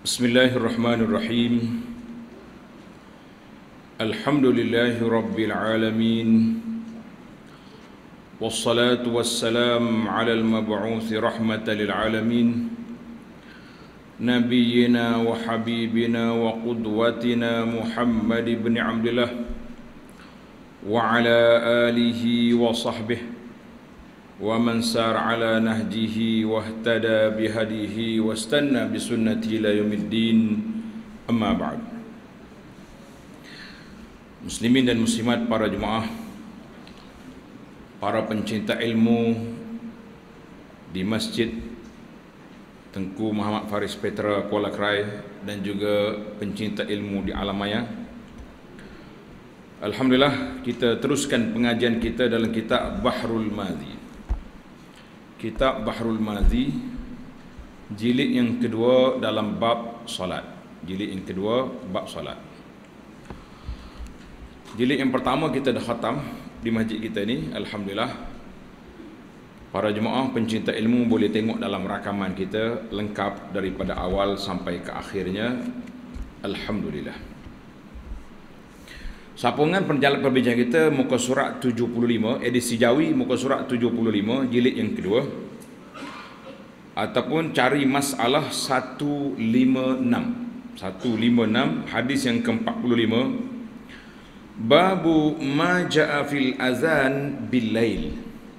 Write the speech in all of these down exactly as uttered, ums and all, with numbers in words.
Bismillahirrahmanirrahim. Alhamdulillahi Rabbil Alamin. Wassalatu wassalam ala al-mab'uthi rahmatan lil alamin. Nabiyyina wa habibina wa qudwatina Muhammad ibn Abdullah wa ala alihi wa sahbihi wa man sar ala nahjihi wa ihtada bihadihi wa istanna bisunnati ila yaumiddin, amma ba'd. Muslimin dan muslimat, para jemaah, para pencinta ilmu di Masjid Tengku Muhammad Faris Petra Kuala Krai dan juga pencinta ilmu di alam maya, alhamdulillah kita teruskan pengajian kita dalam kitab Bahrul Madhi. Kitab Bahrul Madhi, jilid yang kedua dalam bab solat. Jilid yang kedua bab solat. Jilid yang pertama kita dah khatam di masjid kita ni, alhamdulillah. Para jemaah pencinta ilmu boleh tengok dalam rakaman kita lengkap daripada awal sampai ke akhirnya, alhamdulillah. Sambungan perjalanan perbincangan kita muka surat tujuh puluh lima, edisi Jawi muka surat tujuh puluh lima, jilid yang kedua, ataupun cari masalah seratus lima puluh enam, seratus lima puluh enam, hadis yang ke empat puluh lima. Babu ma ja'a fil azan bil lail.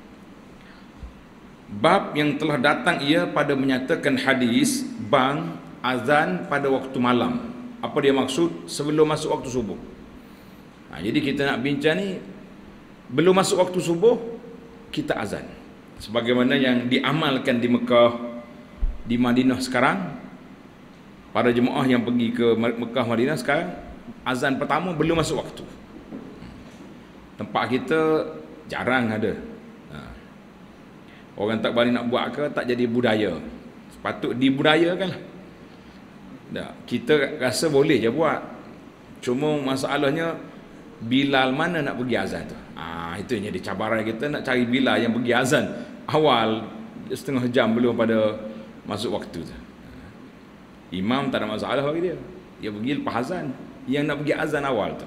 Bab yang telah datang ia pada menyatakan hadis bang azan pada waktu malam. Apa dia maksud? Sebelum masuk waktu subuh. Ha, jadi kita nak bincang ni, belum masuk waktu subuh kita azan, sebagaimana yang diamalkan di Mekah, di Madinah sekarang. Para jemaah yang pergi ke Mekah, Madinah sekarang, azan pertama belum masuk waktu. Tempat kita jarang ada. Ha. Orang tak berani nak buat ke, tak jadi budaya. Sepatut dibudayakan lah. Dah, kita rasa boleh je buat. Cuma masalahnya Bilal mana nak pergi azan tu? Ah, itu yang jadi cabaran kita, nak cari Bilal yang pergi azan awal setengah jam belum pada masuk waktu tu. Imam tak ada masalah bagi dia. Dia pergi lepas azan. Yang nak pergi azan awal tu.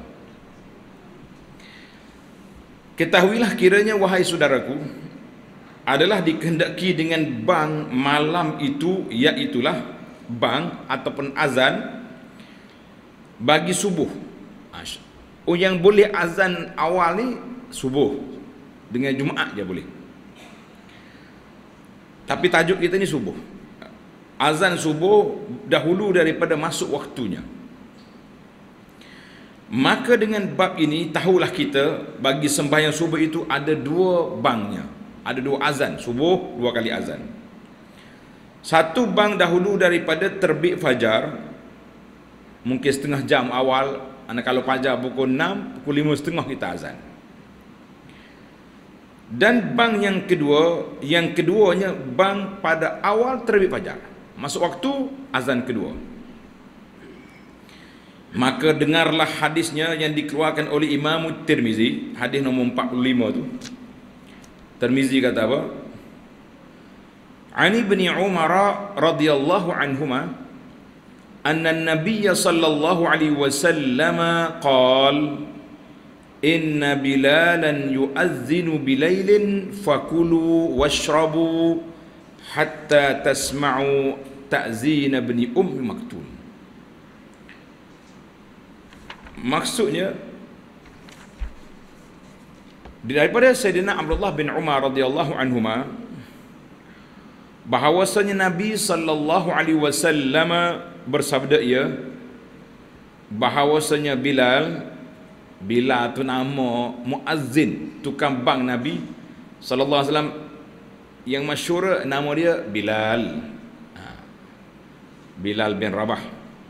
Ketahuilah kiranya wahai saudaraku, adalah dikehendaki dengan bang malam itu, iaitulah bang ataupun azan bagi subuh. Oh, yang boleh azan awal ni subuh dengan Jumaat je boleh. Tapi tajuk kita ni subuh. Azan subuh dahulu daripada masuk waktunya. Maka dengan bab ini tahulah kita bagi sembahyang subuh itu ada dua bangnya. Ada dua azan subuh, dua kali azan. Satu bang dahulu daripada terbit fajar, mungkin setengah jam awal. Anak kalau fajar pukul enam, pukul lima setengah kita azan. Dan bang yang kedua, yang keduanya bang pada awal terbit fajar, masuk waktu azan kedua. Maka dengarlah hadisnya yang dikeluarkan oleh Imam Tirmizi, hadis nombor empat puluh lima tu. Tirmizi kata apa? Ani bin Umar radhiyallahu anhuma anna an-nabiy sallallahu alaihi wasallam qala inna bilalan yu'adhdhinu bilailin fakulu washrabu hatta tasma'u ta'zin ibn Ummi Maktum. Maksudnya daripada Sayyidina Abdullah bin Umar radhiyallahu anhuma bahawasanya Nabi sallallahu alaihi wasallam bersabda ia, bahawasanya Bilal, Bilal tu nama muazzin, tukang bang Nabi sallallahu alaihi wasallam, yang masyhur nama dia Bilal. Ha. Bilal bin Rabah.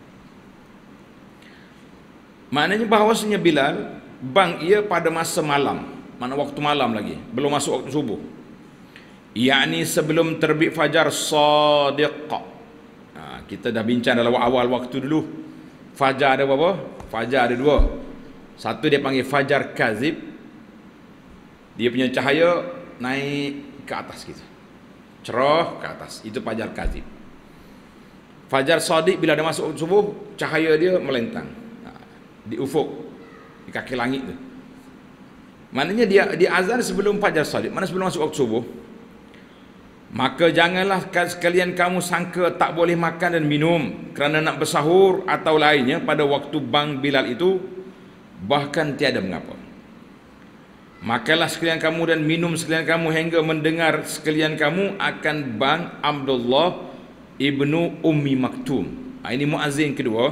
Maknanya bahawasanya Bilal bang ia pada masa malam, mana waktu malam lagi, belum masuk waktu subuh, yakni sebelum terbit fajar sadiq. Ha, kita dah bincang dalam awal waktu dulu. Fajar ada berapa? Fajar ada dua. Satu dia panggil fajar kazib, dia punya cahaya naik ke atas kita, cerah ke atas, itu fajar kazib. Fajar Sadiq bila dah masuk waktu subuh, cahaya dia melentang di ufuk, di kaki langit tu. Maknanya dia dia azan sebelum Fajar Sadiq, mana sebelum masuk waktu subuh. Maka janganlah sekalian kamu sangka tak boleh makan dan minum kerana nak bersahur atau lainnya pada waktu bang Bilal itu, bahkan tiada mengapa. Makanlah sekalian kamu dan minum sekalian kamu hingga mendengar sekalian kamu akan bang Abdullah ibnu Ummi Maktum. Ini muazzin kedua.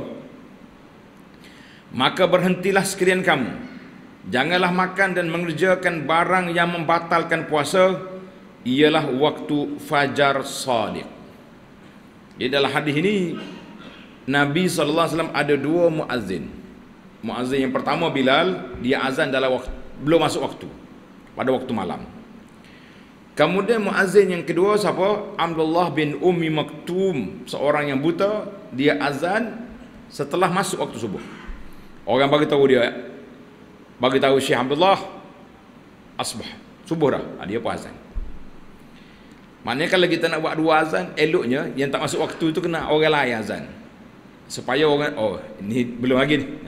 Maka berhentilah sekalian kamu, janganlah makan dan mengerjakan barang yang membatalkan puasa, ialah waktu fajar sadiq. Di dalam hadis ini Nabi sallallahu alaihi wasallam ada dua muazzin. Muazzin yang pertama Bilal, dia azan dalam waktu, belum masuk waktu, pada waktu malam. Kemudian muazzin yang kedua siapa? Abdullah bin Ummi Maktum, seorang yang buta, dia azan setelah masuk waktu subuh. Orang bagi tahu dia, bagi tahu Syekh Abdullah, asbah, subuh dah, dia pun azan. Maknanya kalau kita nak buat dua azan, eloknya yang tak masuk waktu itu kena orang lain azan, supaya orang, oh ini belum lagi ni.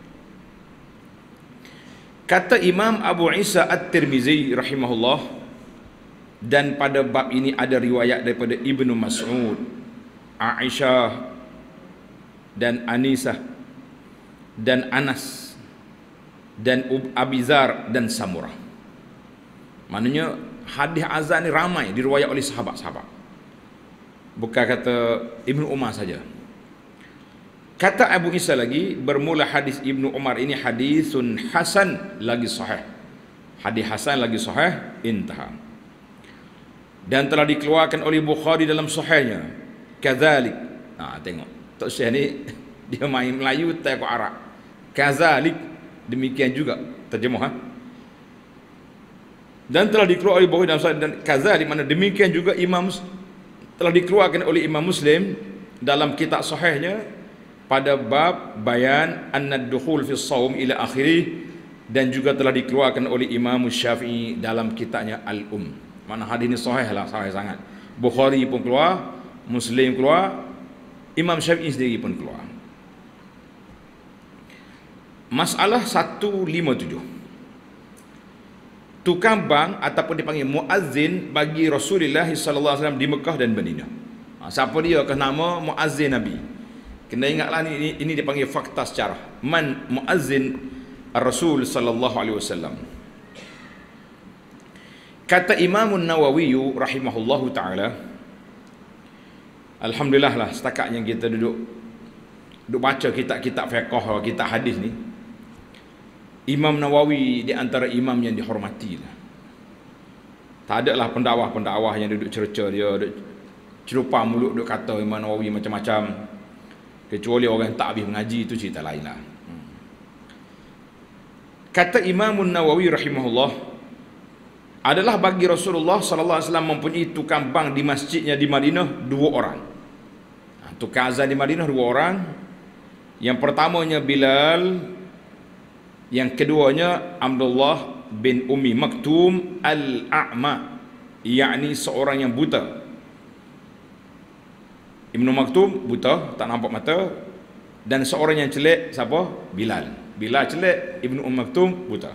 Kata Imam Abu Isa At-Tirmizi rahimahullah, dan pada bab ini ada riwayat daripada Ibnu Mas'ud, Aisyah dan Anisah dan Anas dan Abizar dan Samurah. Maknanya hadis azan ni ramai diriwayat oleh sahabat-sahabat, bukan kata Ibnu Umar saja. Kata Abu Isa lagi, bermula hadis Ibnu Umar ini hadisun hasan lagi sahih, hadis hasan lagi sahih, intaha. Dan telah dikeluarkan oleh Bukhari dalam sahihnya. Kadzalik, nah tengok Tok Syekh ni dia main Melayu tak ikut Arab. Kadzalik, demikian juga terjemah. Ha? Dan telah dikeluarkan oleh Bukhari dalam sahih, dan kadzalik mana demikian juga Imam telah dikeluarkan oleh Imam Muslim dalam kitab sahihnya pada bab bayan an-dukhul fi shaum ila akhirih, dan juga telah dikeluarkan oleh Imam Syafi'i dalam kitabnya Al-Um. Mana hadis ini sahih lah, sahih sangat. Bukhari pun keluar, Muslim keluar, Imam Syafi'i sendiri pun keluar. Masalah seratus lima puluh tujuh. Tukang bang ataupun dipanggil muazzin bagi Rasulullah sallallahu alaihi wasallam di Mekah dan Madinah. Ha, siapa dia ke nama muazzin Nabi? Kena ingatlah ni, ini, ini dipanggil fakta sejarah. Man muazzin Rasul sallallahu alaihi wasallam. Kata Imam Nawawi rahimahullahu taala, alhamdulillah lah setakat yang kita duduk duduk baca kitab-kitab fiqh, kitab hadis ni, Imam Nawawi di antara imam yang dihormati lah. Tak ada lah pendakwah-pendakwah yang duduk cerca dia, duduk celupa mulut, duduk kata Imam Nawawi macam-macam, kecuali orang yang tak habis mengaji, itu cerita lain lah. Kata Imam Nawawi rahimahullah, adalah bagi Rasulullah sallallahu alaihi wasallam mempunyai tukang bang di masjidnya di Madinah dua orang. Tukang azan di Madinah dua orang. Yang pertamanya Bilal, yang keduanya Abdullah bin Ummi Maktum al-A'ma, yakni seorang yang buta. Ibnu Maktum buta, tak nampak mata, dan seorang yang celek siapa? Bilal. Bilal celek, Ibnu Ummi Maktum buta.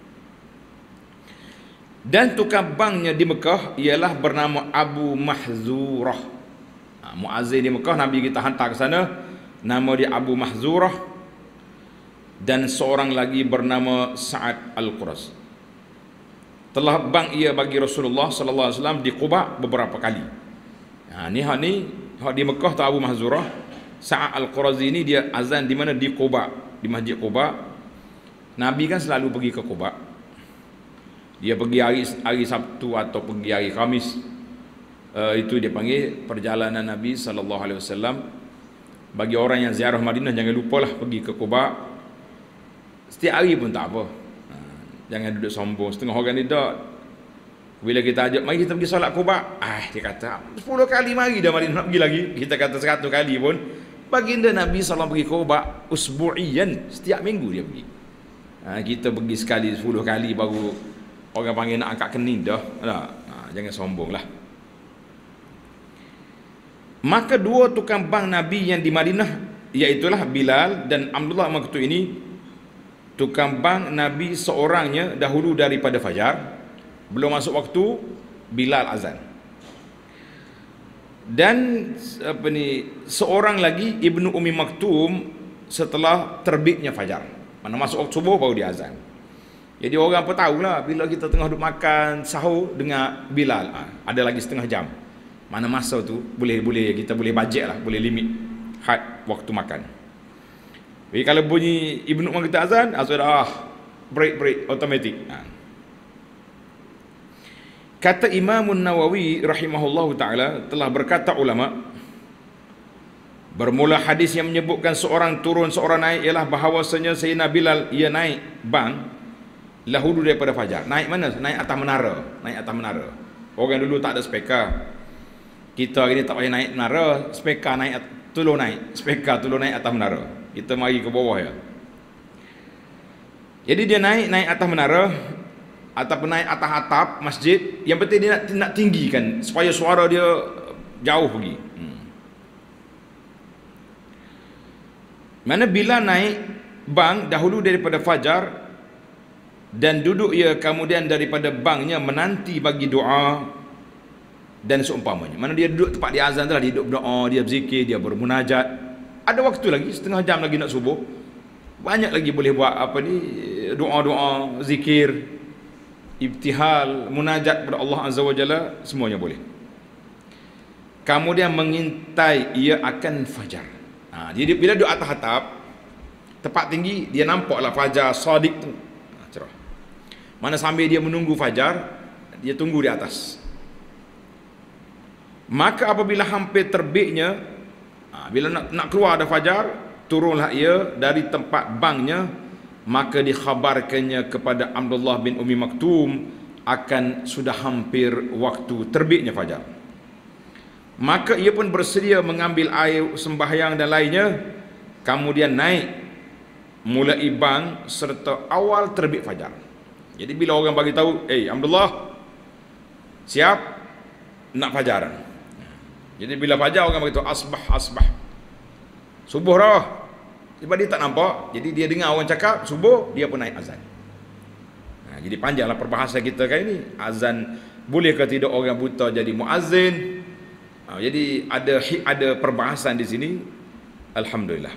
Dan tukang banknya di Mekah ialah bernama Abu Mahzurah. Ha, muazzin di Mekah, Nabi kita hantar ke sana, nama dia Abu Mahzurah. Dan seorang lagi bernama Sa'ad Al-Quras. Telah bank ia bagi Rasulullah sallallahu alaihi wasallam di Quba beberapa kali. Ha, ni hak ni hak di Mekah tu Abu Mahzurah. Sa'ad Al-Qurazi ni dia azan di mana? Di Quba, di Masjid Quba. Nabi kan selalu pergi ke Quba. Dia pergi hari, hari Sabtu atau pergi hari Khamis. Uh, itu dia panggil perjalanan Nabi sallallahu alaihi wasallam. Bagi orang yang ziarah Madinah, jangan lupalah pergi ke Quba. Setiap hari pun tak apa. Uh, jangan duduk sombong. Setengah orang ni tak. Bila kita ajak, mari kita pergi solat Quba. Ah, dia kata, sepuluh kali mari dah Madinah, nak pergi lagi. Kita kata seratus kali pun. Baginda Nabi sallallahu alaihi wasallam pergi Quba usbu'iyan. Setiap minggu dia pergi. Uh, kita pergi sekali, sepuluh kali baru orang panggil nak angkat kening dah. Ha, jangan sombong lah. Maka dua tukang bank Nabi yang di Madinah, iaitulah Bilal dan Abdullah Maktu ini, tukang bank Nabi seorangnya dahulu daripada fajar, belum masuk waktu, Bilal azan. Dan apa ni, seorang lagi Ibnu Ummi Maktum setelah terbitnya fajar, mana masuk waktu subuh baru dia azan. Jadi orang apa tahulah bila kita tengah duduk makan sahur dengar Bilal, ha, ada lagi setengah jam. Mana masa tu boleh boleh kita boleh bajet lah, boleh limit had waktu makan. Jadi kalau bunyi Ibnu Umar kita azan, azan ah break break automatic. Ha. Kata Imam Nawawi rahimahullahu taala, telah berkata ulama, bermula hadis yang menyebutkan seorang turun seorang naik ialah bahawasanya Sayyidina Bilal ia naik bang dahulu daripada fajar. Naik mana? Naik atas menara, naik atas menara. Orang dulu tak ada speaker. Kita hari ni tak payah naik menara, speaker naik, tolong naik, speaker tolong naik atas menara. Kita mari ke bawah ya. Jadi dia naik naik atas menara ataupun naik atas atap masjid. Yang penting dia nak, nak tinggikan supaya suara dia jauh pergi. Hmm. Mana bila naik bang dahulu daripada fajar dan duduk ia kemudian daripada bangnya menanti bagi doa dan seumpamanya. Mana dia duduk tempat dia azan tu lah, dia duduk berdoa, dia berzikir, dia bermunajat. Ada waktu lagi, setengah jam lagi nak subuh. Banyak lagi boleh buat apa ni, doa-doa, zikir, ibtihal, munajat kepada Allah Azza wa Jalla, semuanya boleh. Kemudian mengintai ia akan fajar. Ha, jadi bila duduk atas atap tempat tinggi, dia nampaklah fajar sadiq tu. Ha, cerah. Mana sambil dia menunggu fajar, dia tunggu di atas. Maka apabila hampir terbitnya, ha, bila nak, nak keluar ada fajar, turunlah ia dari tempat bangnya, maka dikhabarkannya kepada Abdullah bin Ummi Maktum akan sudah hampir waktu terbitnya fajar. Maka ia pun bersedia mengambil air sembahyang dan lainnya, kemudian naik mulai bang serta awal terbit fajar. Jadi bila orang bagi tahu, eh hey, Abdullah siap nak fajaran. Jadi bila fajar orang bagi tahu asbah asbah. Subuh dah. Sebab dia tak nampak, jadi dia dengar orang cakap subuh, dia pun naik azan. Nah, jadi panjanglah perbahasan kita kali ini. Azan boleh ke tidak orang buta jadi muazzin? Nah, jadi ada ada perbahasan di sini. Alhamdulillah.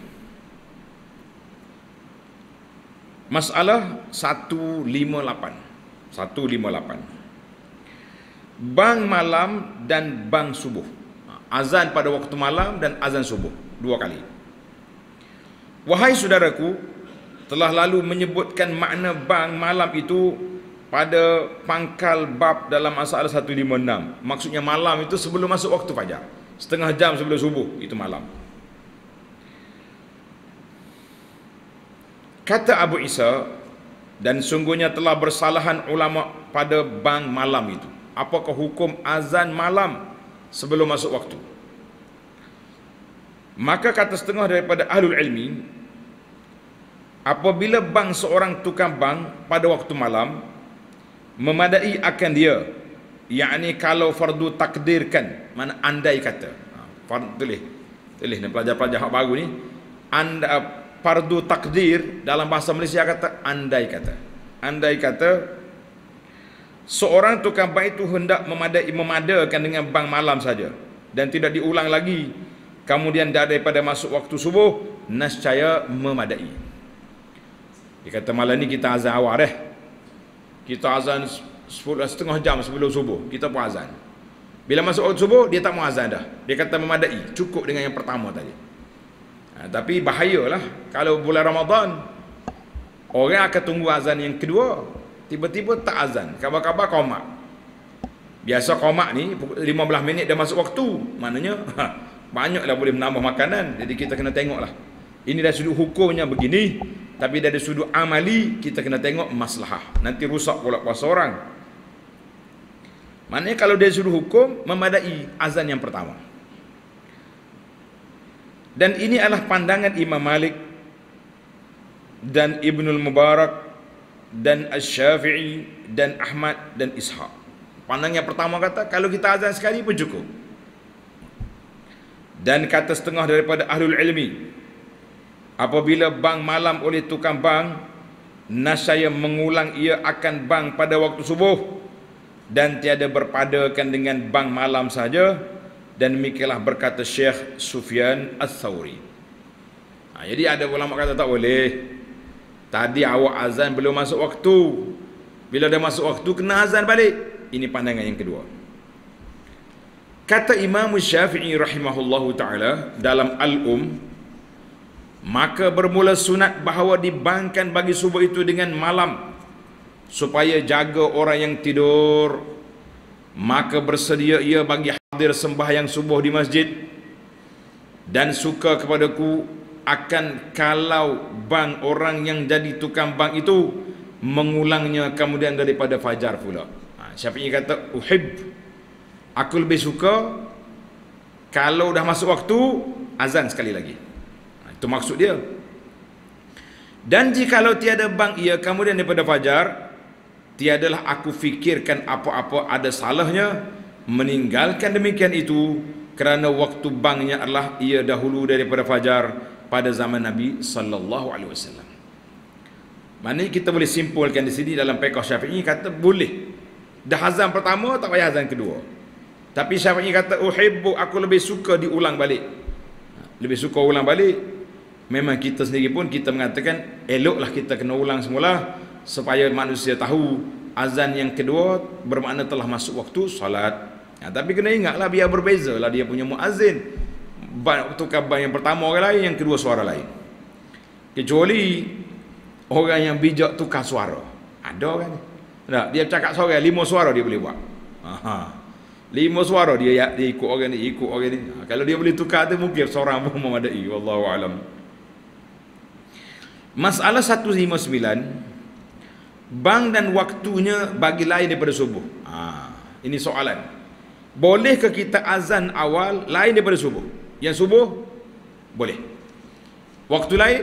Masalah seratus lima puluh lapan. seratus lima puluh lapan. Bang malam dan bang subuh. Azan pada waktu malam dan azan subuh, dua kali. Wahai saudaraku, telah lalu menyebutkan makna bang malam itu pada pangkal bab dalam masalah seratus lima puluh enam. Maksudnya malam itu sebelum masuk waktu fajar, setengah jam sebelum subuh, itu malam. Kata Abu Isa, dan sungguhnya telah bersalahan ulama pada bang malam itu. Apakah hukum azan malam sebelum masuk waktu? Maka kata setengah daripada ahlul ilmi, apabila bang seorang tukang bang pada waktu malam, memadai akan dia, yakni kalau fardu takdirkan, mana andai kata, fardu tulis tulis ni pelajar-pelajar hak baru ni, anda fardu takdir dalam bahasa Malaysia kata andai kata. Andai kata seorang tukang bang itu hendak memadai memadakan dengan bang malam saja dan tidak diulang lagi, kemudian daripada masuk waktu subuh, nescaya memadai. Dia kata malam ni kita azan awal dah. Kita azan sepuluh setengah jam sebelum subuh, kita pun azan. Bila masuk waktu subuh, dia tak mau azan dah. Dia kata memadai, cukup dengan yang pertama tadi. Ha, tapi bahayalah kalau bulan Ramadan orang akan tunggu azan yang kedua, tiba-tiba tak azan, kabar-kabar qomat. Biasa qomat ni lima belas minit dah masuk waktu, maknanya ha, banyaklah boleh menambah makanan. Jadi kita kena tengoklah. Ini dari sudut hukumnya begini, tapi dari sudut amali kita kena tengok maslahah. Nanti rusak pula puasa orang. Maknanya kalau dari sudut hukum memadai azan yang pertama. Dan ini adalah pandangan Imam Malik dan Ibnul Mubarak dan Asy-Syafi'i dan Ahmad dan Ishaq. Pandangan yang pertama kata kalau kita azan sekali pun cukup. Dan kata setengah daripada ahlul ilmi, apabila bang malam oleh tukang bang, nascaya mengulang ia akan bang pada waktu subuh dan tiada berpadakan dengan bang malam saja. Dan demikianlah berkata Syekh Sufyan Ats-Tsauri. Ha, jadi ada ulama kata tak boleh. Tadi awak azan belum masuk waktu. Bila dah masuk waktu kena azan balik. Ini pandangan yang kedua. Kata Imam Syafi'i rahimahullahu ta'ala dalam Al-Um, maka bermula sunat bahawa dibangkan bagi subuh itu dengan malam supaya jaga orang yang tidur. Maka bersedia ia bagi hadir sembahyang subuh di masjid. Dan suka kepadaku akan kalau bang orang yang jadi tukang bang itu mengulangnya kemudian daripada fajar pula. Ha, Syafi'i kata uhib, aku lebih suka kalau dah masuk waktu azan sekali lagi. Ha, itu maksud dia. Dan jikalau tiada bang ia kemudian daripada fajar, tiadalah aku fikirkan apa-apa ada salahnya meninggalkan demikian itu, kerana waktu bangnya adalah ia dahulu daripada fajar pada zaman Nabi sallallahu alaihi wasallam. Maknanya kita boleh simpulkan di sini dalam fiqh Syafi'i kata boleh. Dah azan pertama tak payah azan kedua. Tapi Syafi'i kata uhibbu, aku lebih suka diulang balik. Lebih suka ulang balik. Memang kita sendiri pun kita mengatakan eloklah kita kena ulang semula supaya manusia tahu azan yang kedua bermakna telah masuk waktu solat. Ha, tapi kena ingatlah biar berbeza lah dia punya muazzin. Tukar bang yang pertama orang lain, yang kedua suara lain. Kecuali orang yang bijak tukar suara. Ada kan? Tak, dia cakap suara lima suara dia boleh buat. Aha. Lima suara dia dia ikut orang ni, ikut orang ni. Ha, kalau dia boleh tukar tu mungkin seorang pun memadai. Wallahu alam. Masalah seratus lima puluh sembilan, bang dan waktunya bagi lain daripada subuh. Ha, ini soalan. Bolehkah kita azan awal lain daripada subuh? Yang subuh boleh. Waktu lain,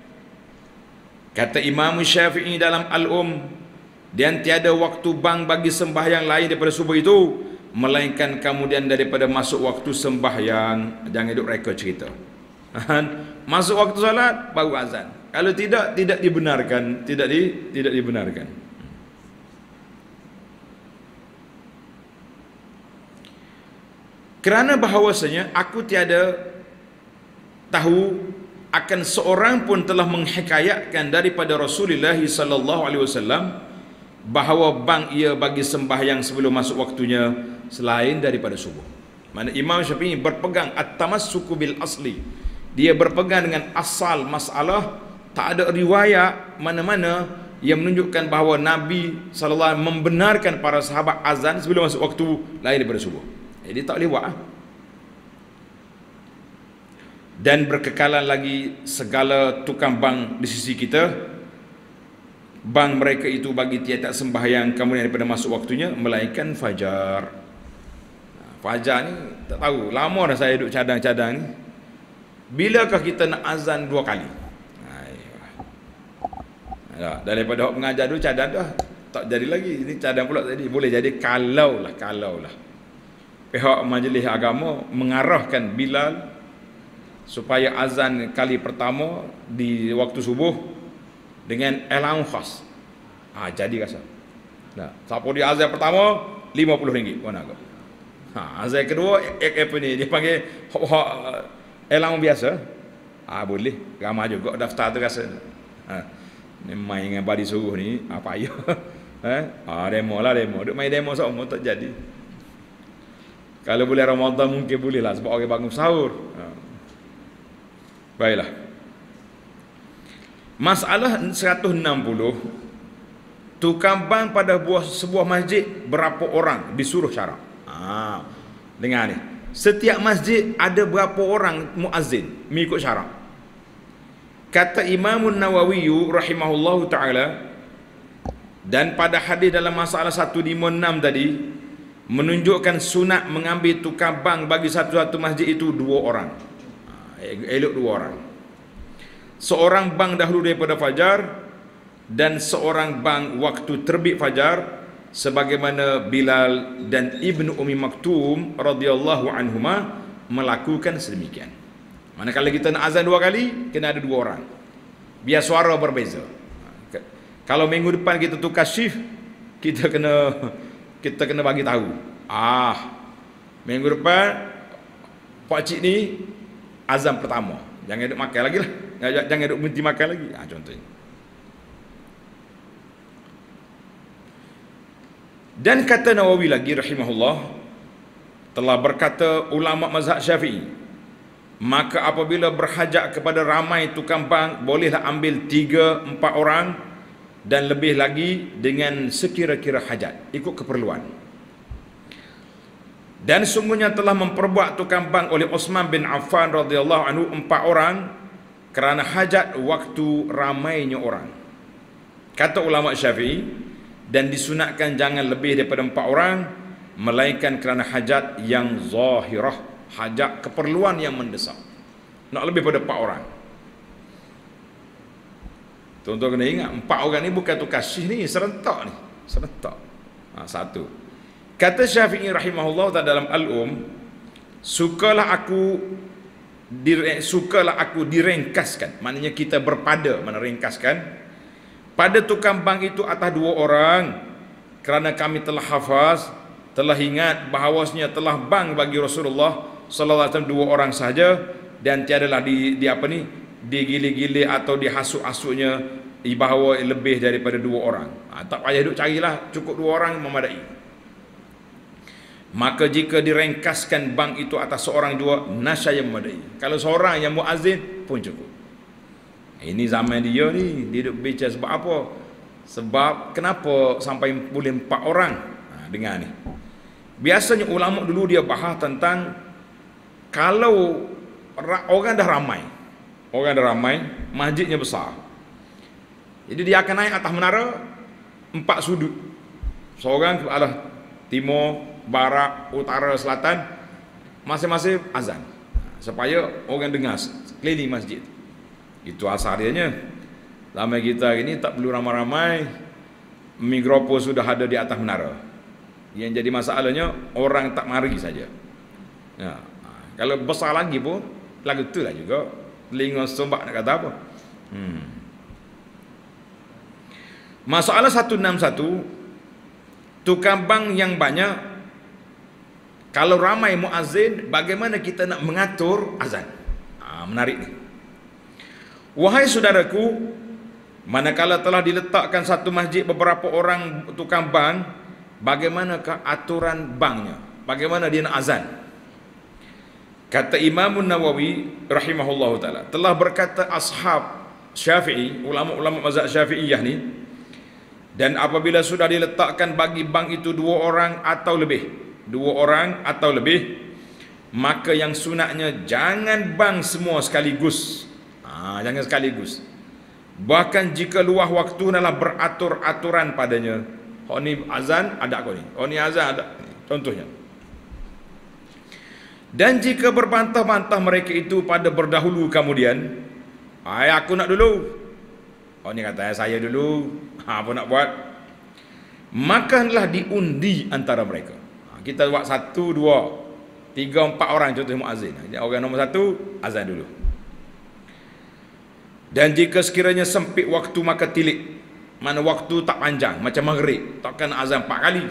kata Imam Syafi'i dalam Al-Um, dan tiada waktu bang bagi sembahyang lain daripada subuh itu melainkan kemudian daripada masuk waktu sembahyang. Jangan duk reka cerita. Masuk waktu salat baru azan. Kalau tidak, tidak dibenarkan, tidak di tidak dibenarkan. Kerana bahawasanya aku tiada tahu akan seorang pun telah menghikayatkan daripada Rasulullah sallallahu alaihi wasallam bahawa bang ia bagi sembahyang sebelum masuk waktunya selain daripada subuh. Mana Imam Syafi'i berpegang at-tamassuku bil asli. Dia berpegang dengan asal masalah, tak ada riwayat mana-mana yang menunjukkan bahawa Nabi sallallahu alaihi wasallam membenarkan para sahabat azan sebelum masuk waktu lain daripada subuh. Jadi tak boleh buat. Dan berkekalan lagi segala tukang bang di sisi kita, bang mereka itu bagi tiada sembahyang kemudian daripada masuk waktunya melainkan fajar. Fajar ni tak tahu, lama dah saya duduk cadang-cadang ni. Bilakah kita nak azan dua kali? Nah, daripada hak mengajar dulu cadang dah tak jadi lagi. Ini cadang pula tadi. Boleh jadi kalau lah, kalau lah pihak majlis agama mengarahkan Bilal supaya azan kali pertama di waktu subuh dengan elang khas. Ha, jadi rasa. Nah, siapa dia azan pertama lima puluh ringgit mana kau? Ha, azan kedua ek apa ni dia panggil elang biasa. Ah ha, boleh. Ramai juga daftar tu rasa. Ha, ni main dengan badi suruh ni apa ya? Ha, ah demo lah demo. Duk main demo semua tak jadi. Kalau boleh Ramadan mungkin boleh lah sebab orang bangun sahur. Ha. Baiklah. Masalah seratus enam puluh, tukang bang pada buah, sebuah masjid berapa orang disuruh syarak. Ha. Dengar ni. Setiap masjid ada berapa orang muazzin mengikut syarak. Kata Imam Nawawi rahimahullahu taala, dan pada hadis dalam masalah seratus lima puluh enam tadi menunjukkan sunat mengambil tukang bang bagi satu-satu masjid itu dua orang. Elok dua orang. Seorang bang dahulu daripada fajar dan seorang bang waktu terbit fajar, sebagaimana Bilal dan Ibnu Ummi Maktum radhiyallahu anhuma melakukan sedemikian. Manakala kita nak azan dua kali, kena ada dua orang, biar suara berbeza. Kalau minggu depan kita tukar shift, kita kena kita kena bagi tahu, ah minggu depan pak cik ni azan pertama, jangan duk makan lagi lah, jangan duk berhenti makan lagi. Ah contohnya. Dan kata Nawawi lagi rahimahullah, telah berkata ulama mazhab Syafi'i, maka apabila berhajat kepada ramai tukang bank, bolehlah ambil tiga empat orang dan lebih lagi dengan sekira-kira hajat, ikut keperluan. Dan sungguhnya telah memperbuat tukang bank oleh Uthman bin Affan radhiyallahu anhu empat orang kerana hajat waktu ramainya orang. Kata ulama Syafi'i, dan disunatkan jangan lebih daripada empat orang, melainkan kerana hajat yang zahirah, hajat keperluan yang mendesak. Nak lebih pada empat orang. Tuan-tuan kena ingat, empat orang ni bukan tukar shift ni, serentak ni, serentak. Ha, satu. Kata Syafi'i rahimahullah dalam Al-Um, sukalah aku dire, sukalah aku direngkaskan, maknanya kita berpada, mana ringkaskan, pada tukang bank itu atas dua orang, kerana kami telah hafaz, telah ingat bahawasanya telah bank bagi Rasulullah sallallahu alaihi wasallam dua orang sahaja, dan tiadalah di, di apa ni digili-gili atau dihasuk-hasuknya bahawa lebih daripada dua orang. Ha, tak payah duk carilah, cukup dua orang memadai. Maka jika direngkaskan bank itu atas seorang dua, nasyaya memadai. Kalau seorang yang muazzin pun cukup. Ini zaman dia ni, dia duk bicara sebab apa? Sebab kenapa sampai boleh empat orang? Ha, dengar ni. Biasanya ulama dulu dia bahas tentang kalau orang dah ramai, orang dah ramai, masjidnya besar, jadi dia akan naik atas menara empat sudut, seorang ke arah timur, barat, utara, selatan, masing-masing azan, supaya orang dengar keliling masjid. Itu asal dianya. Zaman kita ini tak perlu ramai-ramai, mikrofon sudah ada di atas menara. Yang jadi masalahnya orang tak mari saja. Ya. Kalau besar lagi pun lagu tu lah juga, telinga sombak nak kata apa. Hmm. Masalah seratus enam puluh satu, tukang bank yang banyak, kalau ramai muazzin, bagaimana kita nak mengatur azan? Ha, menarik ni. Wahai saudaraku, manakala telah diletakkan satu masjid beberapa orang tukang bank, bagaimanakah aturan banknya? Bagaimana dia nak azan? Kata Imam Nawawi rahimahullahu taala, telah berkata ashab Syafi'i, ulama-ulama mazhab Syafi'iyah ni, dan apabila sudah diletakkan bagi bank itu dua orang atau lebih, dua orang atau lebih, maka yang sunatnya jangan bank semua sekaligus. Ha, jangan sekaligus. Bahkan jika luah waktu adalah beratur aturan padanya. Oh ni azan ada kau ni. Oh ni azan ada. Contohnya. Dan jika berbantah-bantah mereka itu pada berdahulu kemudian, ay aku nak dulu. Oh ni kata saya dulu. Ha, apa nak buat? Maka hendaklah diundi antara mereka. Ha, kita buat satu, dua, tiga, empat orang contoh muazzin. Orang nombor satu azan dulu. Dan jika sekiranya sempit waktu maka tilik, mana waktu tak panjang macam maghrib, takkan azan empat kali.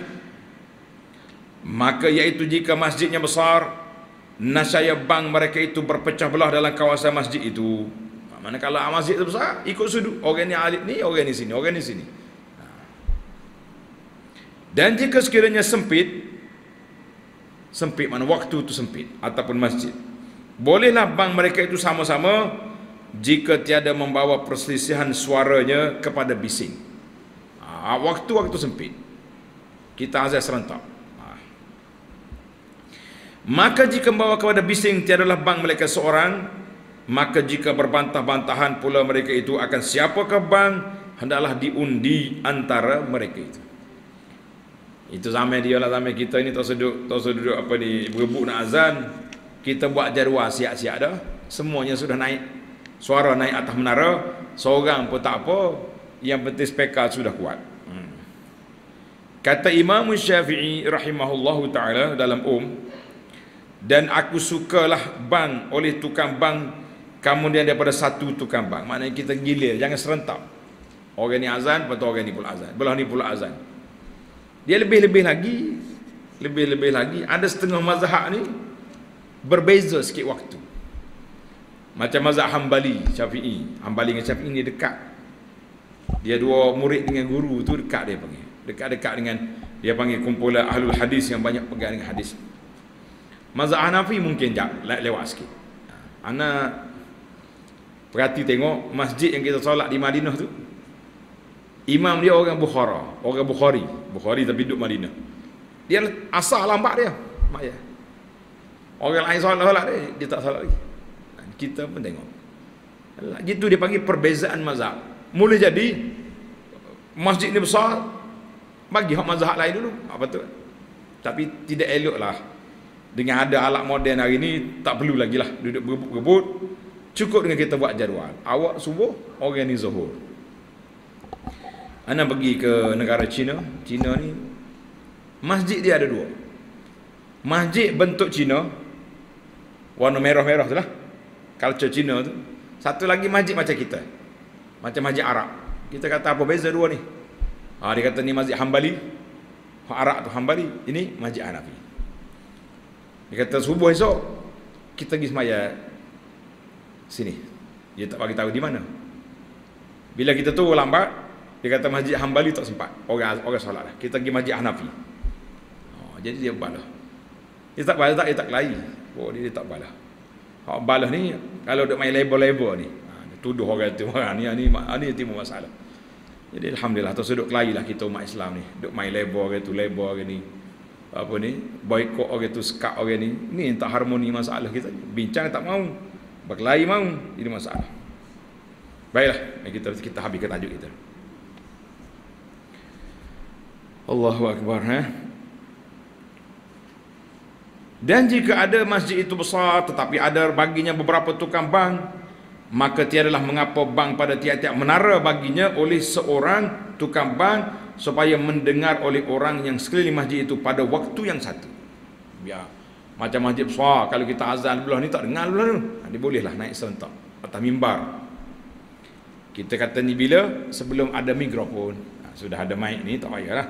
Maka iaitu jika masjidnya besar, nasyaya bank mereka itu berpecah belah dalam kawasan masjid itu. Manakala masjid itu besar, ikut sudut, orang ni alif ni, orang ni sini, orang ni sini. Dan jika sekiranya sempit, sempit mana waktu itu sempit ataupun masjid, bolehlah bank mereka itu sama-sama jika tiada membawa perselisihan suaranya kepada bising. Ha, waktu-waktu sempit kita azan serentak. Ha. Maka jika membawa kepada bising tiadalah bank mereka seorang, maka jika berbantah-bantahan pula mereka itu akan siapakah bank, hendaklah diundi antara mereka itu. Itu zaman dia lah, zaman kita ini tak seduk, tak seduk apa ni, berebut nak azan, kita buat jadual siap-siap dah, semuanya sudah naik. Suara naik atas menara, seorang pun tak apa, yang penting speaker sudah kuat. Hmm. Kata Imam Syafi'i rahimahullahu ta'ala dalam Um, Dan aku sukalah bang oleh tukang bang kemudian daripada satu tukang bang. Maknanya kita gilir, jangan serentak. Orang ni azan, lepas tu orang ni pula azan, belah ni pula azan. Dia lebih-lebih lagi, lebih-lebih lagi, ada setengah mazhab ni berbeza sikit waktu. Macam mazhab Hambali, Syafi'i. Hambali dengan Syafi'i ni dekat. Dia dua murid dengan guru tu dekat dia panggil. Dekat-dekat dengan dia panggil kumpulan ahlul hadis yang banyak pegang dengan hadis. Mazhab Hanafi mungkin jap lewat sikit. Ana perhati tengok masjid yang kita solat di Madinah tu. Imam dia orang Bukhara, orang Bukhari, Bukhari tapi duduk Madinah. Dia asal lambat dia, mak ya. Orang lain solat solat dia, dia tak solat lagi. Kita pun tengok. Gitu dia panggil perbezaan mazhab. Mula jadi masjid ni besar, bagi hak mazhab lain dulu. Apa tu? Tapi tidak eloklah. Dengan ada alat moden hari ni, tak perlu lagi lah duduk berebut-berebut. Cukup dengan kita buat jadual. Awak subuh, orang ni zuhur. Ana pergi ke negara China. China ni masjid dia ada dua. Masjid bentuk China, warna merah-merah tu lah, culture China tu. Satu lagi masjid macam kita, macam masjid Arab. Kita kata apa beza dua ni? Ha, dia kata ni masjid Hambali, Arab tu Hambali, ini masjid Hanafi. Dia kata subuh esok kita pergi semaya sini. Dia tak bagi tahu di mana. Bila kita tu lambat, dia kata masjid Hambali tak sempat. Orang orang solat dah. Kita pergi masjid Hanafi. Oh, jadi dia balah. Dia tak balah tak dia tak kelahi. Oh, dia, dia tak balah. Hak balah ni kalau duk main label-label ni. Ha, tuduh orang tu orang ni ni ni timbul masalah. Jadi alhamdulillah tu sudut kelahi lah kita umat Islam ni. Duk main label orang tu, label orang ni. Apa ni, boikot orang tu, sekat orang ni. Ni tak harmoni masalah kita. Bincang tak mau, berkelahi mau, ini masalah. Baiklah, kita kita habiskan tajuk kita. Allahu Akbar. Ha? Dan jika ada masjid itu besar tetapi ada baginya beberapa tukang bang, maka tiadalah mengapa bang pada tiap-tiap menara baginya oleh seorang tukang bang supaya mendengar oleh orang yang sekeliling masjid itu pada waktu yang satu. Ya, macam masjid besar, kalau kita azan belah ni tak dengar belah tu. Dia bolehlah naik serentak atas mimbar. Kita kata ni bila sebelum ada mikrofon. Ha, sudah ada mic ni tak payahlah.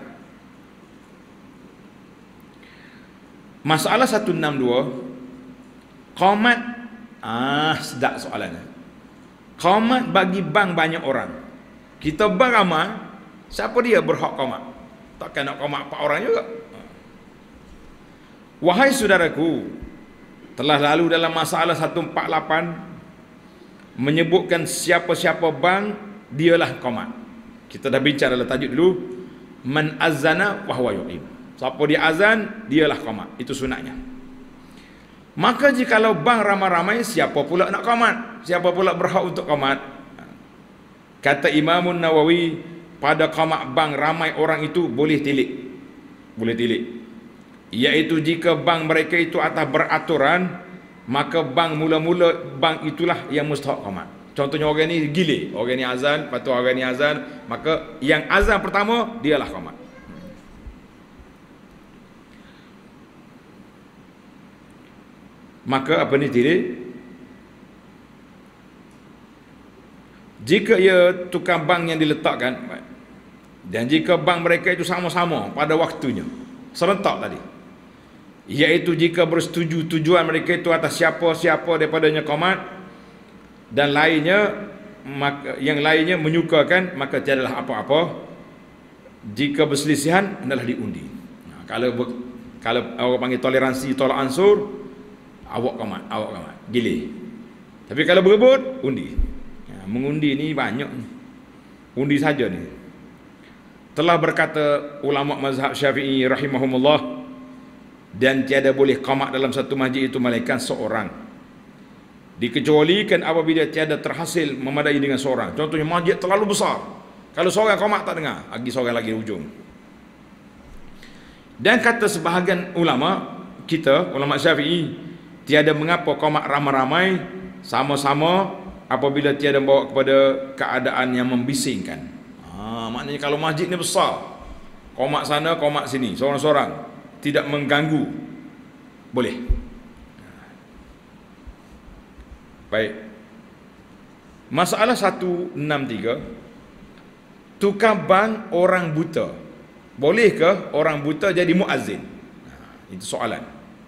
Masalah seratus enam puluh dua, qamat. Ah, sedap soalannya. Qamat bagi bang banyak orang. Kita bang ramai, siapa dia berhak qamat? Takkan nak qamat empat orang juga. Wahai saudaraku, telah lalu dalam masalah seratus empat puluh lapan menyebutkan siapa-siapa bang dialah qamat. Kita dah bincang dalam tajuk dulu, man azana wa huwa yuqim. Siapa dia azan, dialah qamat. Itu sunatnya. Maka jikalau bang ramai-ramai, siapa pula nak qamat? Siapa pula berhak untuk qamat? Kata Imam Nawawi, pada qamat bang ramai orang itu boleh tilik. Boleh tilik. Iaitu jika bang mereka itu atas beraturan, maka bang mula-mula bang itulah yang mustahak qamat. Contohnya orang ni gilir, orang ni azan, lepas tu orang ni azan, maka yang azan pertama dialah qamat. Maka apa ni tilik? Jika ia tukang bank yang diletakkan, dan jika bank mereka itu sama-sama pada waktunya, serentak tadi, iaitu jika bersetuju tujuan mereka itu atas siapa-siapa daripadanya qamat, dan lainnya maka, yang lainnya menyukakan, maka tiadalah apa-apa. Jika berselisihan, adalah diundi. Nah, kalau kalau orang panggil toleransi tolak ansur, awak qamat, awak qamat, gilir. Tapi kalau berebut, undi. Ya, mengundi ni banyak. Undi saja ni. Telah berkata ulama mazhab Syafi'i rahimahumullah, dan tiada boleh qamat dalam satu masjid itu melainkan seorang, dikecualikan apabila tiada terhasil memadai dengan seorang. Contohnya masjid terlalu besar, kalau seorang qamat tak dengar, lagi seorang lagi hujung. Dan kata sebahagian ulama kita, ulama Syafi'i, tiada mengapa qamat ramai-ramai sama-sama apabila tiada membawa kepada keadaan yang membisingkan. Ha, maknanya kalau masjid ni besar, qamat sana, qamat sini, seorang-seorang, tidak mengganggu, boleh. Baik. Masalah seratus enam puluh tiga, tukar bang orang buta. Bolehkah orang buta jadi muazzin? Itu soalan.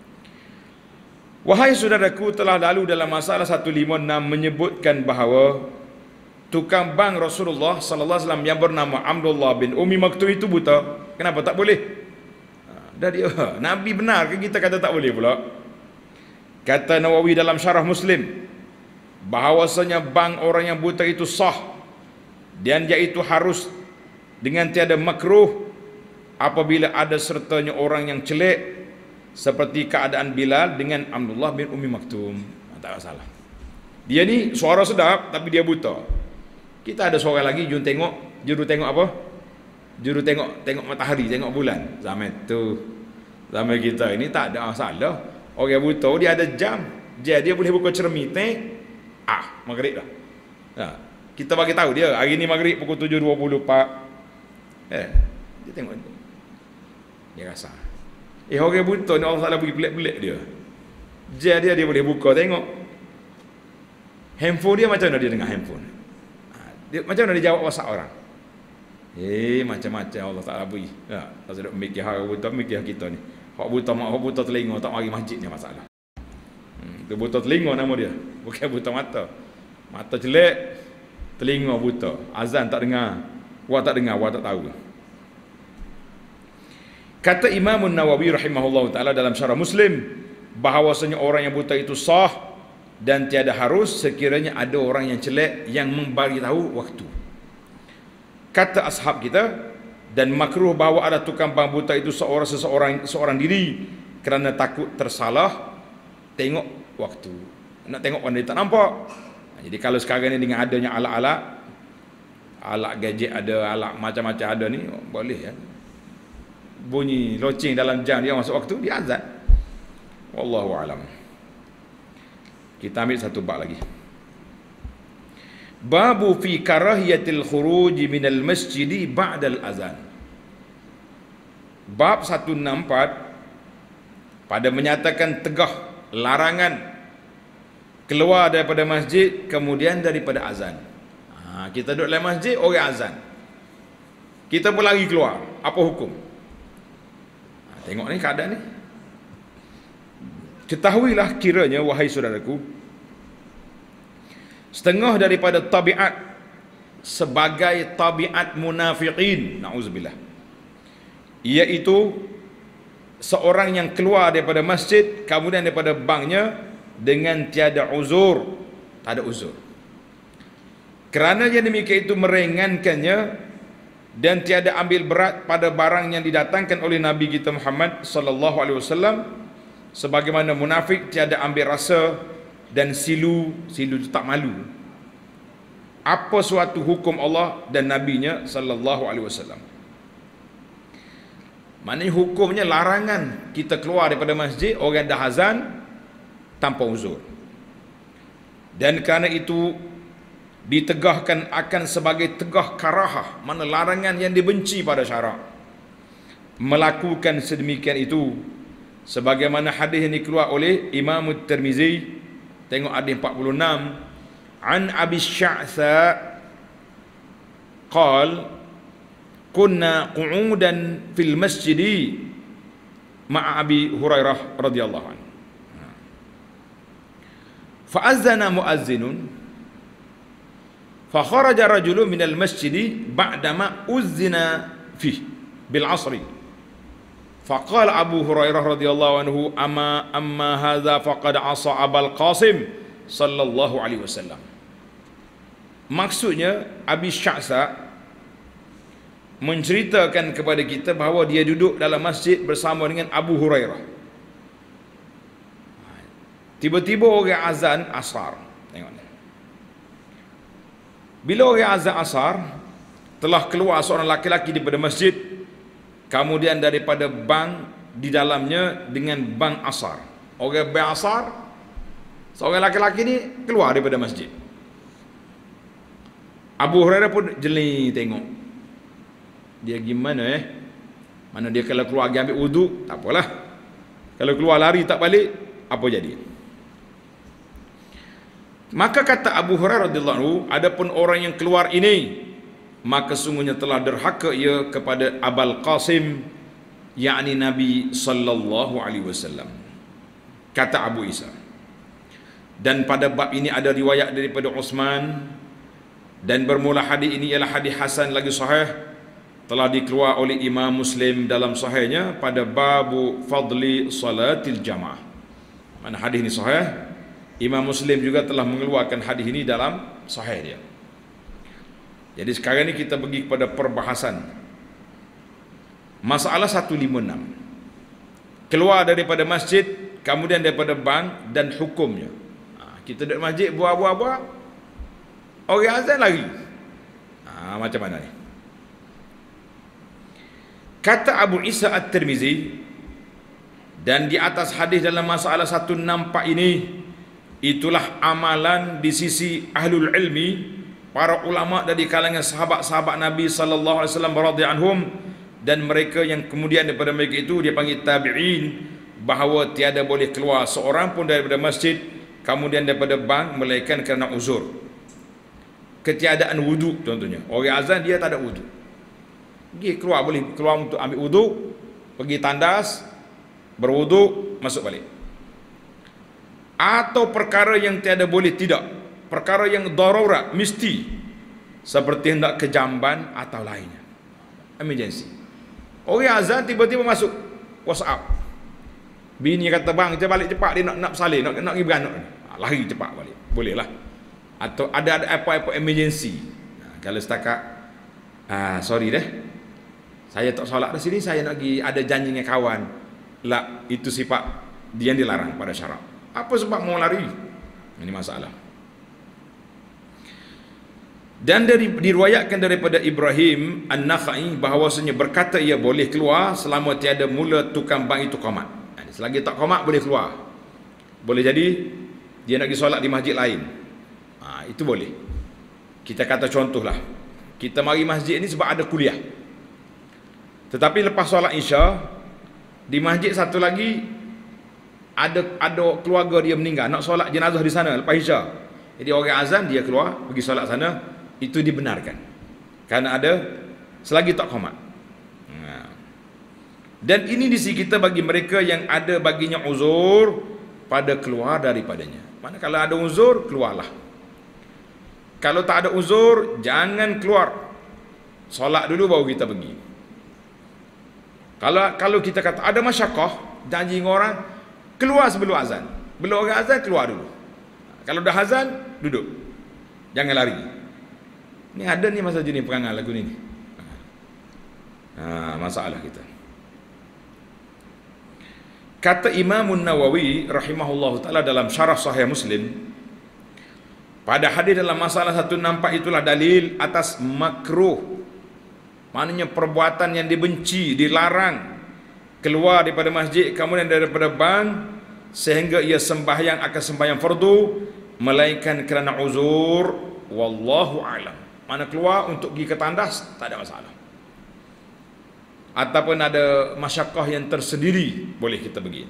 Wahai saudaraku, telah lalu dalam masalah seratus lima puluh enam menyebutkan bahawa tukang bang Rasulullah sallallahu alaihi wasallam yang bernama Abdullah bin Ummi Maktum itu buta. Kenapa tak boleh? Dah dia, Nabi benar ke kita kata tak boleh pula? Kata Nawawi dalam syarah Muslim, bahawasanya bang orang yang buta itu sah dan iaitu harus dengan tiada makruh apabila ada sertanya orang yang celek seperti keadaan Bilal dengan Abdullah bin Ummi Maktum. Tak masalah. Dia ni suara sedap tapi dia buta. Kita ada suara lagi, juru tengok, juru tengok apa? Juru tengok tengok matahari, tengok bulan. Zaman tu, zaman kita ini tak ada masalah. Orang buta dia ada jam. Dia dia boleh buka cermin teh. Ah, maghrib dah. Ha, kita bagi tahu dia hari ni maghrib pukul tujuh dua puluh empat. Eh, dia tengok tu. Dia rasa. Eh, orang buta ni Allah Taala bagi pelik-pelik dia. Dia dia dia boleh buka tengok. Handphone dia macam mana dia dengar handphone? Ha, dia macam mana dia jawab WhatsApp orang? Eh, macam-macam Allah Taala bagi. Ya, tak sedap mikir hal buta, mikir kita ni. Hak buta mak, hak buta telinga tak mari masjid ni masalah. Hmm, tu buta telinga nama dia, bukan buta mata. Mata jelek, telinga buta. Azan tak dengar, wah tak dengar, wah tak tahu. Kata Imam Nawawi rahimahullah taala dalam syarah Muslim, bahawasanya orang yang buta itu sah dan tiada harus sekiranya ada orang yang celek yang membagi tahu waktu. Kata ashab kita, dan makruh bahawa ada tukang bang buta itu seorang seseorang seorang diri kerana takut tersalah tengok waktu. Nak tengok orang dia tak nampak. Jadi kalau sekarang ni dengan adanya alat-alat, alat gadget ada, alat macam-macam ada ni, boleh ya. Bunyi loceng dalam jam dia masuk waktu, dia azan. Wallahu alam. Kita ambil satu bab lagi. Babu fi karahiyatil khuruj minal masjidi ba'dal azan. Bab seratus enam puluh empat pada menyatakan tegah larangan keluar daripada masjid kemudian daripada azan. Ha, kita duduk dalam masjid, orang azan, kita pun lari keluar, apa hukum? Ha, tengok ni keadaan ni. Ketahuilah kiranya wahai saudaraku, setengah daripada tabiat sebagai tabiat munafiqin, na'udzubillah, iaitu seorang yang keluar daripada masjid kemudian daripada banknya dengan tiada uzur, tak ada uzur. Kerana yang demikian itu meringankannya dan tiada ambil berat pada barang yang didatangkan oleh Nabi kita Muhammad sallallahu alaihi wasallam, sebagaimana munafik tiada ambil rasa dan silu, silu itu tak malu apa suatu hukum Allah dan Nabinya sallallahu alaihi wasallam. Maknanya hukumnya larangan kita keluar daripada masjid orang dah azan tanpa uzur. Dan kerana itu ditegahkan akan sebagai tegah karahah, mana larangan yang dibenci pada syarak. Melakukan sedemikian itu sebagaimana hadis yang dikeluar oleh Imam Tirmizi, tengok hadis empat puluh enam, an Abi Sya'tha qal kunna qu'udan fil masjidi ma'a Abi Hurairah radhiyallahu anhu fa'azzana muazzinun fa kharaja rajulun minal masjidi ba'dama uzzina fih bil 'asri faqala Abu Hurairah radhiyallahu anhu amma amma hadza faqad 'asa Abul Qasim sallallahu alaihi wasallam. Maksudnya Abi Sya'tha menceritakan kepada kita bahawa dia duduk dalam masjid bersama dengan Abu Hurairah. Tiba-tiba orang azan asar. Tengok ni. Bila orang azan asar, telah keluar seorang laki-laki daripada masjid, kemudian daripada bank di dalamnya dengan bank asar. Orang bank asar, seorang laki-laki ni keluar daripada masjid. Abu Hurairah pun jeli tengok. Dia gimana eh? Mana dia kalau keluar pergi ambil wuduk, tak apalah. Kalau keluar lari tak balik, apa jadi? Maka kata Abu Hurairah radhiyallahu anhu, adapun orang yang keluar ini, maka sungguhnya telah derhaka ia kepada Abul Qasim, yakni Nabi sallallahu alaihi wasallam. Kata Abu Isa. Dan pada bab ini ada riwayat daripada Uthman, dan bermula hadis ini ialah hadis hasan lagi sahih, telah dikeluar oleh Imam Muslim dalam sahihnya pada babu fadli salatil jamaah. Mana hadis ini sahih. Imam Muslim juga telah mengeluarkan hadis ini dalam sahih dia. Jadi sekarang ni kita pergi kepada perbahasan masalah seratus lima puluh enam. Keluar daripada masjid, kemudian daripada bank dan hukumnya. Ha, kita duduk masjid buah-buah-buah, orang azan lari. Ha, macam mana ni? Kata Abu Isa At-Tirmizi, dan di atas hadis dalam masalah seratus enam puluh empat ini, itulah amalan di sisi ahlul ilmi, para ulama dari kalangan sahabat-sahabat Nabi sallallahu alaihi wasallam radhiyallahu anhum, dan mereka yang kemudian daripada mereka itu dia panggil tabi'in, bahawa tiada boleh keluar seorang pun daripada masjid kemudian daripada bank melainkan kerana uzur. Ketiadaan wudu contohnya. Orang azan dia tak ada wudu. Pergi keluar, boleh keluar untuk ambil wudu, pergi tandas, berwudu, masuk balik. Atau perkara yang tiada boleh tidak, perkara yang darurat mesti, seperti hendak ke jamban atau lainnya, emergency. Orang azan tiba-tiba masuk WhatsApp, bini kata bang kita balik cepat, dia nak nak bersalin, nak nak pergi beranak, lari cepat balik, boleh lah. Atau ada ada apa-apa emergency. Nah, kalau setakat ah, sorry deh, saya tak solat di sini, saya nak pergi ada janji dengan kawan, lah itu sifat dia yang dilarang pada syarak. Apa sebab mau lari? Ini masalah. Dan dari diriwayatkan daripada Ibrahim An-Nakhai bahawasanya berkata ia boleh keluar selama tiada mula tukang bank itu qomat. Selagi tak qomat boleh keluar. Boleh jadi dia nak pergi solat di masjid lain. Ha, itu boleh. Kita kata contohlah, kita mari masjid ni sebab ada kuliah. Tetapi lepas solat Isya di masjid satu lagi ada ada keluarga dia meninggal, nak solat jenazah di sana lepas Isya. Jadi orang azan dia keluar pergi solat sana, itu dibenarkan karena ada selagi tak qomat. Nah. Dan ini di sisi kita bagi mereka yang ada baginya uzur pada keluar daripadanya. Mana kalau ada uzur keluarlah. Kalau tak ada uzur jangan keluar. Solat dulu baru kita pergi. Kalau kalau kita kata ada masyakkah, janji dengan orang, keluar sebelum azan. Belum orang azan keluar dulu. Kalau dah azan duduk. Jangan lari. Ni ada ni masa jenis perangai lagu ni. Ha, masalah kita. Kata Imam Nawawi rahimahullahu taala dalam syarah Sahih Muslim, pada hadis dalam masalah seratus enam puluh empat itulah dalil atas makruh, maknanya perbuatan yang dibenci, dilarang, keluar daripada masjid kemudian daripada bank sehingga ia sembahyang akan sembahyang fardu melainkan kerana uzur, wallahu alam. Mana keluar untuk pergi ke tandas tak ada masalah. Ataupun ada masyakkah yang tersendiri boleh kita pergi.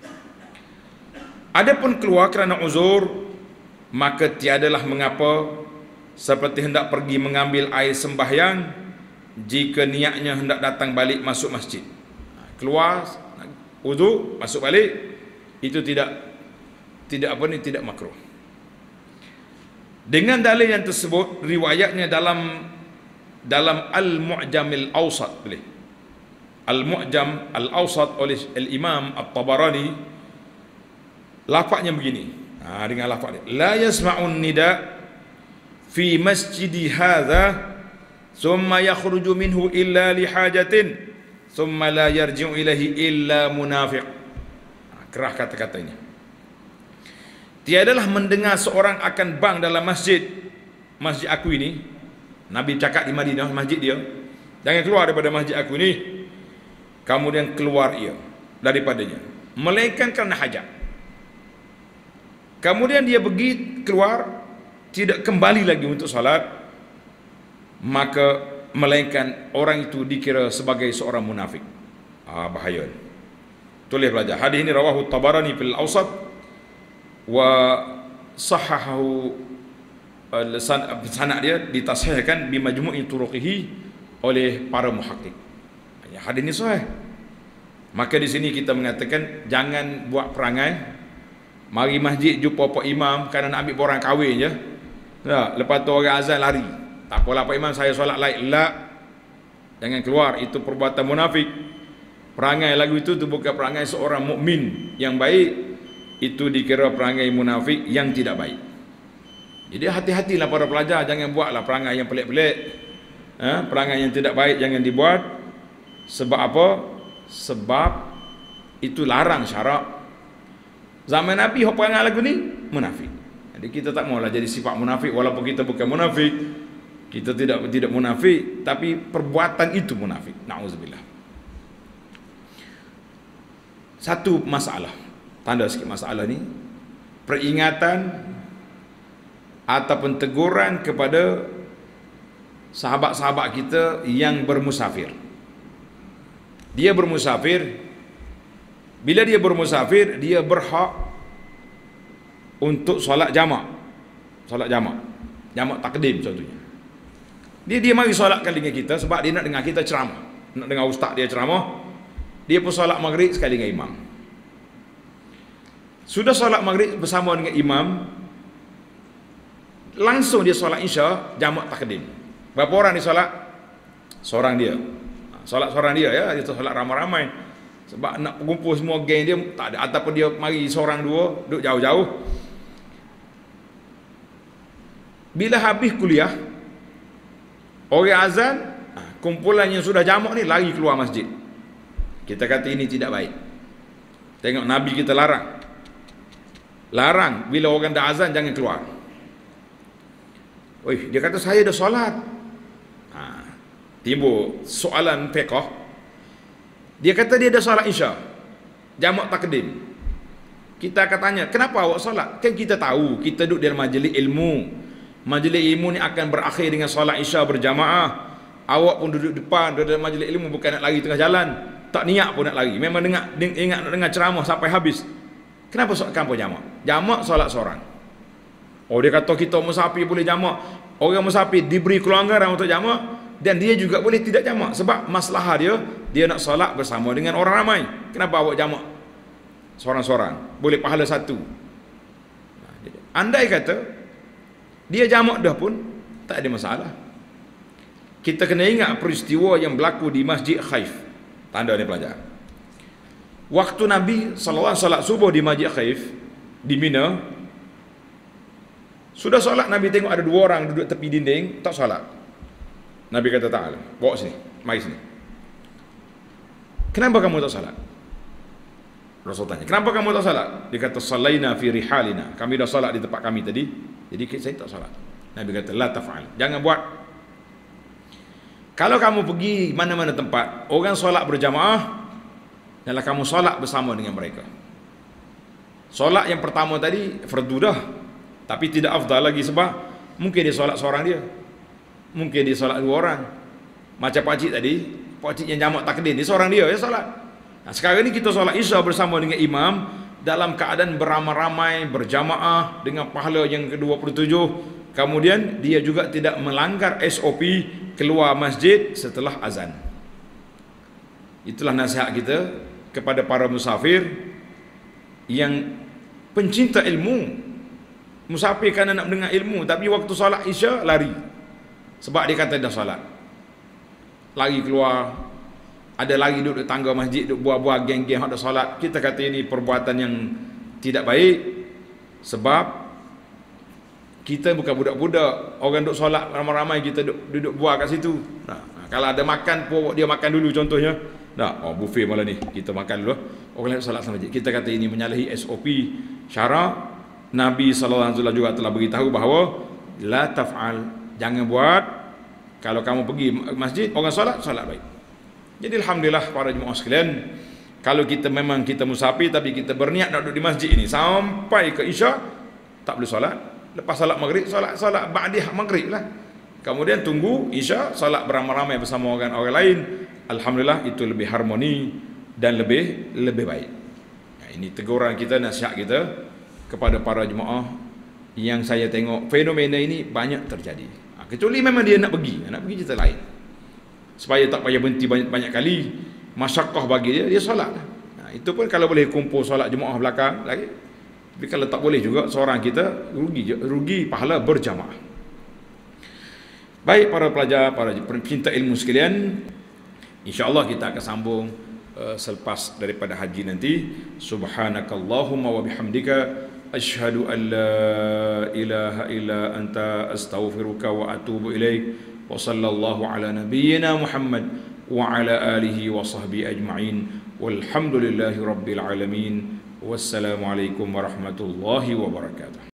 Adapun keluar kerana uzur, maka tiadalah mengapa seperti hendak pergi mengambil air sembahyang jika niatnya hendak datang balik masuk masjid. Keluar wudu masuk balik, itu tidak tidak apa ni tidak makruh. Dengan dalil yang tersebut, riwayatnya dalam dalam Al-Mu'jamil Awsat, boleh. Al-Mu'jam Al-Awsat oleh Al-Imam At-Tabarani, lafaznya begini. Ha, dengan lafaz dia, la yasma'un nida fi masjidi hadha thumma yakhruju minhu illa li hajatin thumma la yarji'u ilaihi illa munafiq. Ha, kerah kata-kata ini. Tiadalah mendengar seorang akan bang dalam masjid masjid aku ini. Nabi cakap di Madinah, masjid dia, jangan keluar daripada masjid aku ini, kemudian keluar ia daripadanya melainkan kerana hajat. Kemudian dia pergi keluar, tidak kembali lagi untuk salat, maka melainkan orang itu dikira sebagai seorang munafik. Ah, bahaya. Tulis belajar. Hadis ini rawahu Tabarani fil Awsat wa sahahu uh, sanad dia ditasihkan bi majmu'i turuqihi oleh para muhaqqiq. Ya, hadis ini sahih. Maka di sini kita mengatakan jangan buat perangai mari masjid jumpa pak imam kerana nak ambil orang kahwin je. Ya, lepas tu orang azan lari. Tak apalah pak imam, saya solat lain. La. Jangan keluar, itu perbuatan munafik. Perangai lagu itu tu bukan perangai seorang mukmin yang baik, itu dikira perangai munafik yang tidak baik. Jadi hati-hatilah para pelajar, jangan buatlah perangai yang pelik-pelik. Ha? Perangai yang tidak baik jangan dibuat. Sebab apa? Sebab itu larang syarak. Zaman Nabi hok perangai lagu ni munafik. Jadi kita tak maulah jadi sifat munafik, walaupun kita bukan munafik. Kita tidak tidak munafik, tapi perbuatan itu munafik. Nauzubillah. Satu masalah, tanda sikit masalah ni, peringatan ataupun teguran kepada sahabat-sahabat kita yang bermusafir. Dia bermusafir, bila dia bermusafir, dia berhak untuk solat jamak. Solat jamak. Jamak takdim contohnya. Dia dia mari solatkan dengan kita sebab dia nak dengar kita ceramah. Nak dengar ustaz dia ceramah. Dia pun solat maghrib sekali dengan imam. Sudah solat maghrib bersama dengan imam, langsung dia solat isya jamak takdim. Berapa orang dia solat? Seorang dia. Solat seorang dia ya, dia solat ramai-ramai. Sebab nak kumpul semua geng dia tak ada, ataupun dia mari seorang dua duduk jauh-jauh. Bila habis kuliah, orang azan, kumpulan yang sudah jamak ni lari keluar masjid. Kita kata ini tidak baik. Tengok Nabi kita larang. Larang bila orang dah azan jangan keluar. Oi, dia kata saya dah solat. Ha, timbul soalan fiqh. Dia kata dia dah solat isya. Jamak takdim. Kita akan tanya, kenapa awak solat? Kan kita tahu, kita duduk dalam majlis ilmu. Majlis ilmu ni akan berakhir dengan solat isya berjamaah. Awak pun duduk depan, duduk dalam majlis ilmu, bukan nak lari tengah jalan. Tak niat pun nak lari. Memang dengar, ingat nak dengar ceramah sampai habis. Kenapa solat kampung jamak? Jamak solat seorang. Oh, dia kata kita musafir boleh jamak. Orang musafir diberi kelonggaran untuk jamak, dan dia juga boleh tidak jamak sebab masalah dia dia nak solat bersama dengan orang ramai. Kenapa awak jamak seorang-seorang? Boleh pahala satu. Andai kata dia jamak dah pun tak ada masalah. Kita kena ingat peristiwa yang berlaku di Masjid Khaif. Tanda ni pelajar. Waktu Nabi sallallahu alaihi wasallam subuh di Masjid Khaif di Mina, sudah solat Nabi tengok ada dua orang duduk tepi dinding tak solat. Nabi kata ta'ala, bawa sini, mari sini. Kenapa kamu tak solat? Rasul tanya, kenapa kamu tak solat? Dia kata sallaina fi rihalina. Kami dah solat di tempat kami tadi. Jadi saya tak solat. Nabi kata la taf'al. Jangan buat. Kalau kamu pergi mana-mana tempat, orang solat berjamaah, janganlah kamu solat bersama dengan mereka. Solat yang pertama tadi fardu dah, tapi tidak afdal lagi sebab mungkin dia solat seorang dia. Mungkin dia solat dua orang. Macam pakcik tadi, pakcik yang jamak takdim, dia seorang dia ya solat. Nah, sekarang ni kita solat isya bersama dengan imam dalam keadaan beramai-ramai, berjamaah dengan pahala yang ke dua puluh tujuh. Kemudian dia juga tidak melanggar S O P keluar masjid setelah azan. Itulah nasihat kita kepada para musafir yang pencinta ilmu. Musafir kerana nak mendengar ilmu, tapi waktu solat isya lari. Sebab dia kata dah solat. Lari keluar. Ada lagi duduk di tangga masjid, duduk buah-buah geng-geng ada solat. Kita kata ini perbuatan yang tidak baik. Sebab kita bukan budak-budak. Orang duduk solat ramai-ramai, kita duduk, duduk buah kat situ. Nah, kalau ada makan, pun dia makan dulu contohnya. Nah, oh buffet malah ni, kita makan dulu. Orang lain solat sama masjid. Kita kata ini menyalahi S O P syarak. Nabi sallallahu alaihi wasallam juga telah beritahu bahawa la taf'al, jangan buat. Kalau kamu pergi masjid, orang solat, solat baik. Jadi alhamdulillah para jemaah sekalian, kalau kita memang kita musafir tapi kita berniat nak duduk di masjid ini sampai ke isya, tak boleh solat. Lepas solat maghrib, solat solat ba'dih maghrib lah. Kemudian tunggu isya, solat beramai-ramai bersama orang-orang lain. Alhamdulillah itu lebih harmoni dan lebih lebih baik. Nah, ini teguran kita, nasihat kita kepada para jemaah yang saya tengok fenomena ini banyak terjadi. Ha, kecuali memang dia nak pergi, nak pergi cerita lain. Supaya tak payah berhenti banyak-banyak kali, masyakkah bagi dia, dia solat lah. Ha, itu pun kalau boleh kumpul solat jemaah belakang lagi. Tapi kalau tak boleh juga, seorang kita rugi rugi pahala berjamaah. Baik para pelajar, para pencinta ilmu sekalian, insya-Allah kita akan sambung uh, selepas daripada haji nanti. Subhanakallahumma wa bihamdika asyhadu an la ilaha illa anta astaghfiruka wa atubu ilaik. Wa sallallahu ala nabiyyina Muhammad wa ala alihi wa sahbihi ajma'in. Walhamdulillahi rabbil alamin. Wassalamualaikum warahmatullahi wabarakatuh.